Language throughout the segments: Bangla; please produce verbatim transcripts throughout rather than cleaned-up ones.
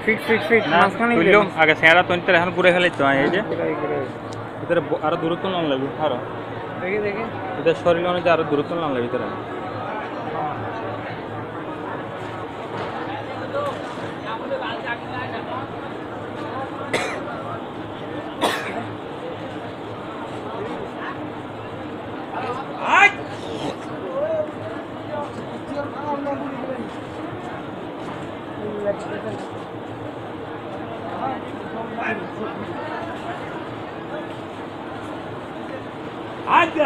ফিক্স ফিক্স ফিক্স মাঝখানে তুইলো আগে সেরা তো ইন্টার এখন ঘুরে ফেলাই তো এই যে ভিতরে আরো দূরত্ব না লাগবে আরো দেখি দেখি এটা শরীর অনুযায়ী আরো দূরত্ব না লাগবে ভিতরে Ada.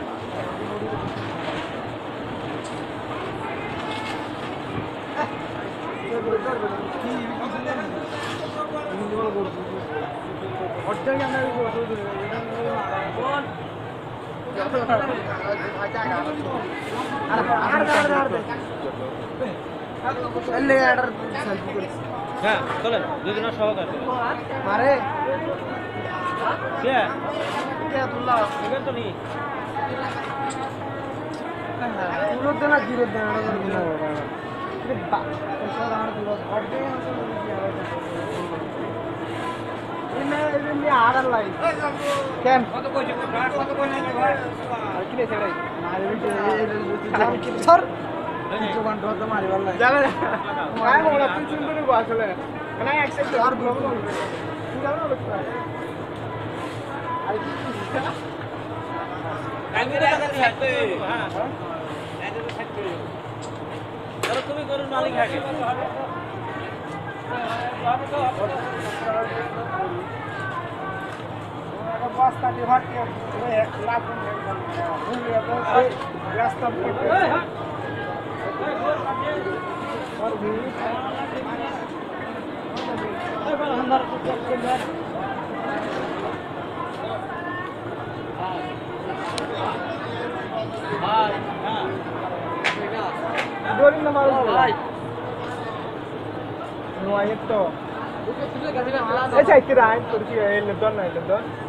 হ্যাঁ চলেন দুজনের সহকার আরে কে কে আব্দুল্লাহ এখানে তো নেই পুরো দেনা জিরো দেনা না রে বা পয়সা দাঁড় দিল ঘটে ইনা ইনি আড়ার লাই কেন কত কইছে কত কই নাই ভাই আর কি রে সেটাই মারে বিটে সর কিছু বান ধরতে মারি বল যাবে काय बोला तू चुंडू को আসলে মানে অ্যাকসেপ্ট আর প্রবলেম তুই যাও না লোকটা আই ক্যামেরা কাছে থাকতে হ্যাঁ এটা তো থাকতে ধরো তুমি গরুর মালিক হাকে বস্তা দিয়ে ভর্তি এক লাখ ভুলে তো রাস্তা করতে और भी अंदर के अंदर हां हां डोरी न मारो भाई नो आए तो ऐसा इतना है तुर्की है ले दो ना ले दो